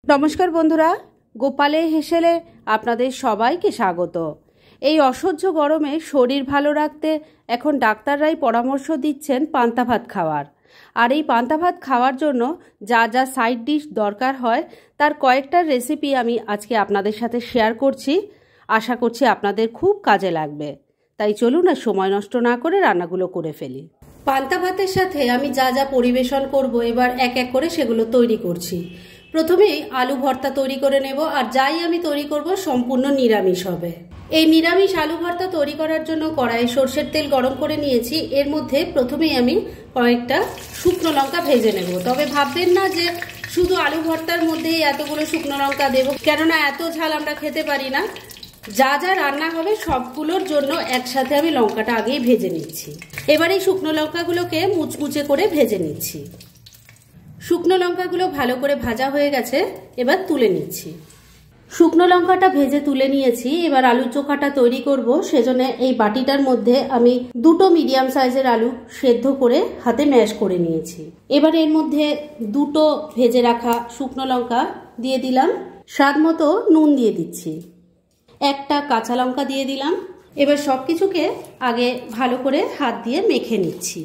নমস্কার বন্ধুরা, গোপালে হেসেলে আপনাদের সবাইকে স্বাগত। এই অসহ্য গরমে শরীর ভালো রাখতে এখন ডাক্তাররাই পরামর্শ দিচ্ছেন পান্তা ভাত খাওয়ার। আর এই পান্তা ভাত খাওয়ার জন্য যা যা সাইড ডিশ দরকার হয় তার কয়েকটা রেসিপি আমি আজকে আপনাদের সাথে শেয়ার করছি। আশা করছি আপনাদের খুব কাজে লাগবে। তাই চলুন আর সময় নষ্ট না করে রান্নাগুলো করে ফেলি। পান্তা ভাতের সাথে আমি যা যা পরিবেশন করব এবার এক এক করে সেগুলো তৈরি করছি। প্রথমেই আলু ভর্তা তৈরি করে নেব, আর যাই আমি তৈরি করব সম্পূর্ণ নিরামিষ হবে। এই নিরামিষ আলু ভর্তা তৈরি করার জন্য কড়াইয়ে সর্ষের তেল গরম করে নিয়েছি। এর মধ্যে প্রথমেই আমি কয়েকটা শুকনো লঙ্কা ভেজে নেব। তবে ভাববেন না যে শুধু আলু ভর্তার মধ্যেই এতগুলো শুকনো লঙ্কা দেব, কেননা এত ঝাল আমরা খেতে পারি না। যা যা রান্না হবে সবগুলোর জন্য একসাথে আমি লঙ্কাটা আগেই ভেজে নিচ্ছি। এবার এই শুকনো লঙ্কাগুলোকে মুচমুচে করে ভেজে নিচ্ছি। শুকনো লঙ্কাগুলো ভালো করে ভাজা হয়ে গেছে, এবার তুলে নিচ্ছি। শুকনো লঙ্কাটা ভেজে তুলে নিয়েছি। এবার আলু চোখাটা তৈরি করব। সেজন্য এই বাটিটার মধ্যে আমি দুটো মিডিয়াম সাইজের আলু সেদ্ধ করে হাতে ম্যাশ করে নিয়েছি। এবার এর মধ্যে দুটো ভেজে রাখা শুকনো লঙ্কা দিয়ে দিলাম, স্বাদ মতো নুন দিয়ে দিচ্ছি, একটা কাঁচা লঙ্কা দিয়ে দিলাম। এবার সব কিছুকে আগে ভালো করে হাত দিয়ে মেখে নিচ্ছি।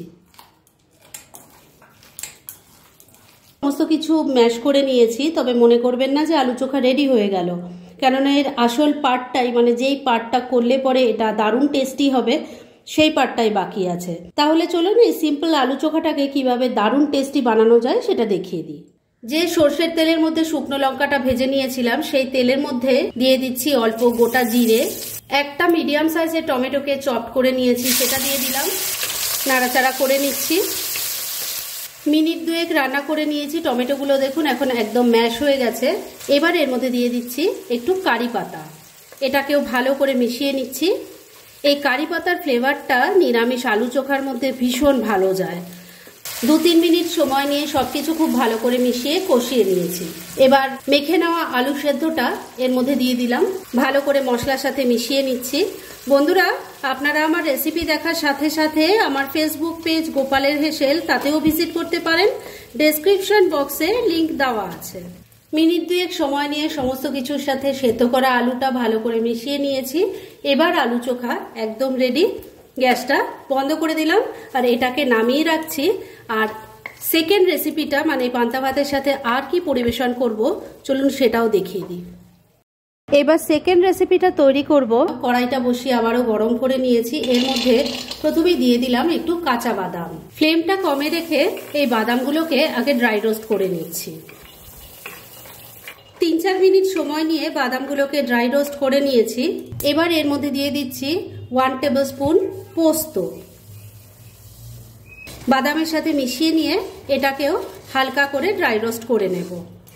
সমস্ত কিছু ম্যাশ করে নিয়েছি। তবে মনে করবেন না যে আলু চোখা রেডি হয়ে গেল, কেননা এর আসল পার্টটাই, মানে যেই পার্টটা করলে পরে এটা দারুণ টেস্টি হবে, সেই পার্টটাই বাকি আছে। তাহলে চলুন এই সিম্পল আলু চোখাটাকে কিভাবে দারুণ টেস্টি বানানো যায় সেটা দেখিয়ে দিই। যে সর্ষের তেলের মধ্যে শুকনো লঙ্কাটা ভেজে নিয়েছিলাম সেই তেলের মধ্যে দিয়ে দিচ্ছি অল্প গোটা জিরে, একটা মিডিয়াম সাইজের টমেটোকে চপ করে নিয়েছি সেটা দিয়ে দিলাম, নাড়াচাড়া করে নিচ্ছি। মিনিট দুয়েক রান্না করে নিয়েছি। টমেটোগুলো দেখুন এখন একদম ম্যাশ হয়ে গেছে। এবার এর মধ্যে দিয়ে দিচ্ছি একটু কারি পাতা, এটাকেও ভালো করে মিশিয়ে নিচ্ছি। এই কারি পাতার ফ্লেভারটা নিরামিষ আলু চোখার মধ্যে ভীষণ ভালো যায়। 2-3 মিনিট সময় নিয়ে সবকিছু খুব ভালো করে মিশিয়ে কষিয়ে নিয়েছি। এবার মেখে নেওয়া আলু সেদ্ধটা এর মধ্যে দিয়ে দিলাম, ভালো করে মশলার সাথে মিশিয়ে নিচ্ছি। বন্ধুরা, আপনারা আমার রেসিপি দেখার সাথে সাথে আমার ফেসবুক পেজ গোপালের হেসেল তাতেও ভিজিট করতে পারেন। ডেসক্রিপশন বক্সে লিংক দেওয়া আছে। মিনিট দুয়েক সময় নিয়ে সমস্ত কিছুর সাথে সেদ্ধ করা আলুটা ভালো করে মিশিয়ে নিয়েছি। এবার আলু চোখা একদম রেডি। গ্যাসটা বন্ধ করে দিলাম আর এটাকে নামিয়ে রাখছি। আর সেকেন্ড রেসিপিটা, মানে পান্তা ভাতের সাথে আর কি পরিবেশন করব চলুন সেটাও দেখিয়ে দিই। এবার সেকেন্ড রেসিপিটা তৈরি করব। কড়াইটা বসিয়ে আবারও গরম করে নিয়েছি। এর মধ্যে প্রথমেই দিয়ে দিলাম একটু কাঁচা বাদাম। ফ্লেমটা কমে রেখে এই বাদামগুলোকে আগে ড্রাই রোস্ট করে নিচ্ছি। 3-4 মিনিট সময় নিয়ে বাদামগুলোকে ড্রাই রোস্ট করে নিয়েছি। এবার এর মধ্যে দিয়ে দিচ্ছি 1 টেবিল স্পুন পোস্ত। বাদামের সাথে মিশিয়ে নিয়ে এটাকেও হালকা করে ড্রাই রোস্ট করে নেব।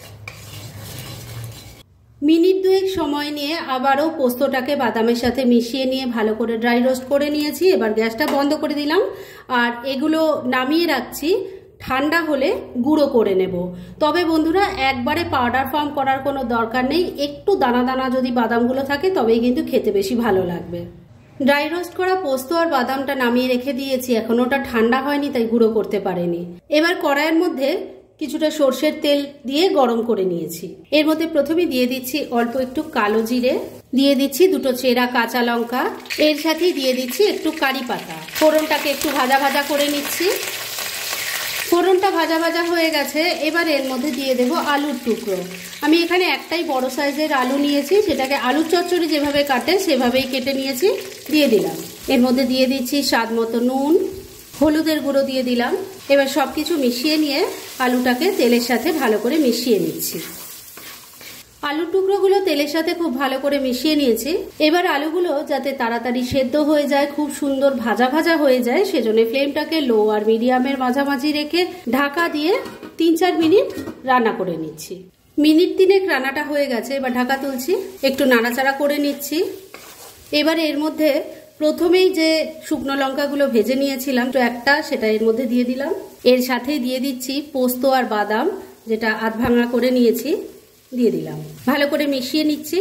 মিনিট দুয়েক সময় নিয়ে আবারও পোস্তটাকে বাদামের সাথে মিশিয়ে নিয়ে ভালো করে ড্রাই রোস্ট করে নিয়েছি। এবার গ্যাসটা বন্ধ করে দিলাম আর এগুলো নামিয়ে রাখছি। ঠান্ডা হলে গুঁড়ো করে নেব। তবে বন্ধুরা, একবারে পাউডার ফর্ম করার কোনো দরকার নেই। একটু দানা দানা যদি বাদামগুলো থাকে তবেই কিন্তু খেতে বেশি ভালো লাগবে। ড্রাই রোস্ট করা পোস্ত আর বাদামটা নামিয়ে রেখে দিয়েছি। এখন ওটা ঠান্ডা হয়নি তাই গুঁড়ো করতে পারিনি। এবার কড়াইয়ের মধ্যে কিছুটা সর্ষের তেল দিয়ে গরম করে নিয়েছি। এর মধ্যে প্রথমে দিয়ে দিচ্ছি অল্প একটু কালো জিরে, দিয়ে দিচ্ছি দুটো চেরা কাঁচা লঙ্কা, এর সাথে দিয়ে দিচ্ছি একটু কারি পাতা। ফোড়নটাকে একটু ভাজা ভাজা করে নিচ্ছি। ফোড়নটা ভাজা ভাজা হয়ে গেছে। এবার এর মধ্যে দিয়ে দেব আলুর টুকরো। আমি এখানে একটাই বড় সাইজের আলু নিয়েছি, সেটাকে আলুর চচ্চড়ি যেভাবে কাটে সেভাবেই কেটে নিয়েছি, দিয়ে দিলাম। এর মধ্যে দিয়ে দিচ্ছি স্বাদ মতো নুন, হলুদের গুঁড়ো দিয়ে দিলাম। এবার সবকিছু মিশিয়ে নিয়ে আলুটাকে তেলের সাথে ভালো করে মিশিয়ে নিচ্ছি। আলুর টুকরোগুলো তেলের সাথে খুব ভালো করে মিশিয়ে নিয়েছি। এবার আলুগুলো যাতে তাড়াতাড়ি সেদ্ধ হয়ে যায়, খুব সুন্দর ভাজা ভাজা হয়ে যায়, সেজন্য ফ্লেমটাকে লো আর মিডিয়ামের মাঝামাঝি রেখে ঢাকা দিয়ে 3-4 মিনিট রান্না করে নিচ্ছি। মিনিট 3 রান্নাটা হয়ে গেছে। এবার ঢাকা তুলছি, একটু নাড়াচাড়া করে নিচ্ছি। এবার এর মধ্যে প্রথমেই যে শুকনো লঙ্কাগুলো ভেজে নিয়েছিলাম তো একটা, সেটা এর মধ্যে দিয়ে দিলাম। এর সাথেই দিয়ে দিচ্ছি পোস্ত আর বাদাম, যেটা আধ ভাঙা করে নিয়েছি, দিয়ে দিলাম। ভালো করে মিশিয়ে নিচ্ছি।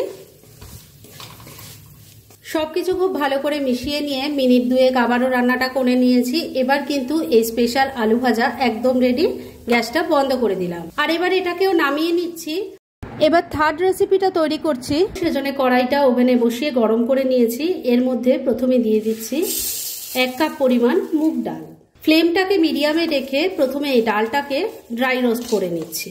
সবকিছু খুব ভালো করে মিশিয়ে নিয়ে মিনিট দুয়েক আবারও রান্নাটা করে নিয়েছি। এবার কিন্তু এই স্পেশাল আলু ভাজা একদম রেডি। গ্যাসটা বন্ধ করে দিলাম আর এবার এটাকেও নামিয়ে নিচ্ছি। এবার থার্ড রেসিপিটা তৈরি করছি। সেজন্য কড়াইটা ওভেনে বসিয়ে গরম করে নিয়েছি। এর মধ্যে প্রথমে দিয়ে দিচ্ছি 1 কাপ পরিমাণ মুগ ডাল। ফ্লেমটাকে মিডিয়ামে রেখে প্রথমে এই ডালটাকে ড্রাই রোস্ট করে নিচ্ছি।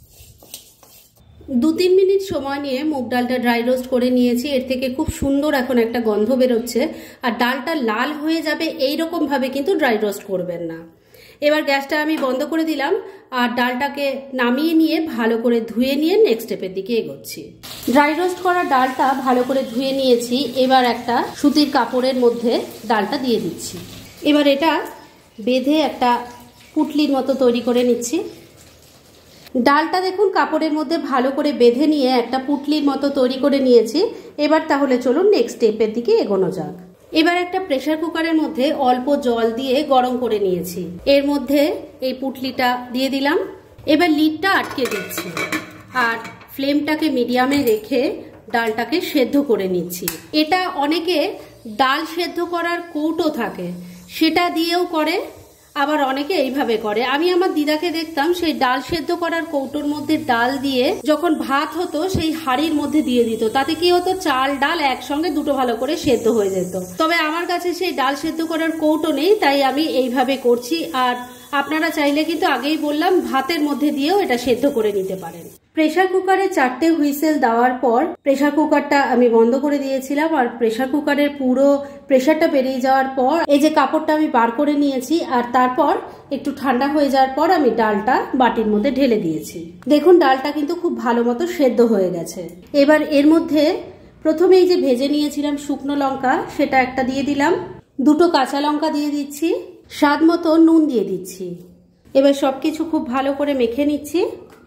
2-3 মিনিট সময় নিয়ে মুগ ডালটা ড্রাই রোস্ট করে নিয়েছি। এর থেকে খুব সুন্দর এখন একটা গন্ধ বেরোচ্ছে। আর ডালটা লাল হয়ে যাবে এইরকম ভাবে কিন্তু ড্রাই রোস্ট করবেন না। এবার গ্যাসটা আমি বন্ধ করে দিলাম আর ডালটাকে নামিয়ে নিয়ে ভালো করে ধুয়ে নিয়ে নেক্সট স্টেপের দিকে এগোচ্ছি। ড্রাই রোস্ট করা ডালটা ভালো করে ধুয়ে নিয়েছি। এবার একটা সুতির কাপড়ের মধ্যে ডালটা দিয়ে দিচ্ছি। এবার এটা বেঁধে একটা পুটলির মতো তৈরি করে নিচ্ছি। ডালটা দেখুন কাপড়ের মধ্যে ভালো করে বেঁধে নিয়ে একটা পুটলির মতো তৈরি করে নিয়েছি। এবার তাহলে চলুন নেক্সট স্টেপের দিকে এগোনো যাক। এবার একটা প্রেসার কুকারের মধ্যে অল্প জল দিয়ে গরম করে নিয়েছি। এর মধ্যে এই পুটলিটা দিয়ে দিলাম। এবার লিডটা আটকে দিচ্ছি আর ফ্লেমটাকে মিডিয়ামে রেখে ডালটাকে সেদ্ধ করে নিচ্ছি। এটা অনেকে ডাল সেদ্ধ করার কৌটো থাকে সেটা দিয়েও করে, আবার অনেকে এইভাবে করে। আমি আমার দিদাকে দেখতাম সেই ডাল সেদ্ধ করার কৌটোর মধ্যে ডাল দিয়ে যখন ভাত হতো সেই হাঁড়ির মধ্যে দিয়ে দিত। তাতে কি হতো, চাল ডাল একসঙ্গে দুটো ভালো করে সেদ্ধ হয়ে যেত। তবে আমার কাছে সেই ডাল সেদ্ধ করার কৌটো নেই, তাই আমি এইভাবে করছি। আর আপনারা চাইলে কিন্তু আগেই বললাম ভাতের মধ্যে দিয়েও এটা সেদ্ধ করে নিতে পারেন। প্রেসার কুকারে 4টে হুইসেল দেওয়ার পর প্রেসার কুকারটা আমি বন্ধ করে দিয়েছিলাম। আর প্রেসার কুকারের পুরো প্রেসারটা বেরিয়ে যাওয়ার পর এই যে কাপড়টা আমি বার করে নিয়েছি আর তারপর একটু ঠান্ডা হয়ে যাওয়ার পর আমি ডালটা বাটির মধ্যে ঢেলে দিয়েছি। দেখুন ডালটা কিন্তু খুব ভালো মতো সেদ্ধ হয়ে গেছে। এবার এর মধ্যে প্রথমে এই যে ভেজে নিয়েছিলাম শুকনো লঙ্কা সেটা একটা দিয়ে দিলাম, 2টো কাঁচা লঙ্কা দিয়ে দিচ্ছি, স্বাদ মতো নুন দিয়ে দিচ্ছি। এবার সবকিছু খুব ভালো করে মেখে নিচ্ছি।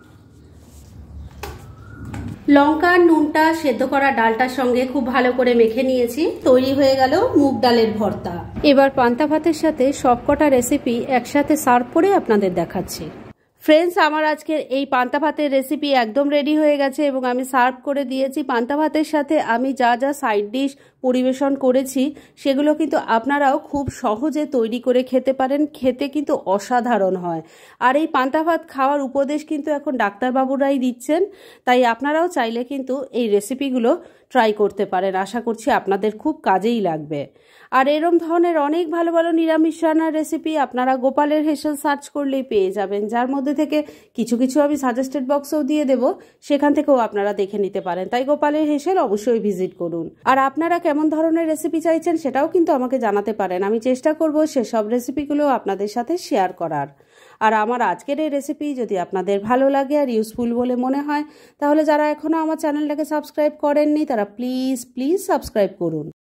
লঙ্কা নুনটা সেদ্ধ করা ডালটার সঙ্গে খুব ভালো করে মেখে নিয়েছি। তৈরি হয়ে গেল মুগ ডালের ভর্তা। এবার পান্তা ভাতের সাথে সবকটা রেসিপি একসাথে সার্ভ করে আপনাদের দেখাচ্ছি। ফ্রেন্ডস, আমার আজকের এই পান্তা ভাতের রেসিপি একদম রেডি হয়ে গেছে এবং আমি সার্ভ করে দিয়েছি। পান্তা ভাতের সাথে আমি যা যা সাইড ডিশ পরিবেশন করেছি সেগুলো কিন্তু আপনারাও খুব সহজে তৈরি করে খেতে পারেন। খেতে কিন্তু অসাধারণ হয়। আর এই পান্তা ভাত খাওয়ার উপদেশ কিন্তু এখন ডাক্তারবাবুরাই দিচ্ছেন, তাই আপনারাও চাইলে কিন্তু এই রেসিপিগুলো ট্রাই করতে পারেন। আশা করছি আপনাদের খুব কাজেই লাগবে। আর এরম ধরনের অনেক ভালো ভালো নিরামিষ রান্নার রেসিপি আপনারা গোপালের হেসেল সার্চ করলেই পেয়ে যাবেন, যার মধ্যে থেকে কিছু কিছু আমি সাজেস্টেড বক্সেও দিয়ে দেব, সেখান থেকেও আপনারা দেখে নিতে পারেন। তাই গোপালের হেসেল অবশ্যই ভিজিট করুন। আর আপনারা কেমন ধরনের রেসিপি চাইছেন সেটাও কিন্তু আমাকে জানাতে পারেন। আমি চেষ্টা করব সেসব রেসিপিগুলো আপনাদের সাথে শেয়ার করার। আর আমার আজকের এই রেসিপি যদি আপনাদের ভালো লাগে আর ইউজফুল বলে মনে হয় তাহলে যারা এখনো আমার চ্যানেলটাকে সাবস্ক্রাইব করেননি তারা প্লিজ সাবস্ক্রাইব করুন।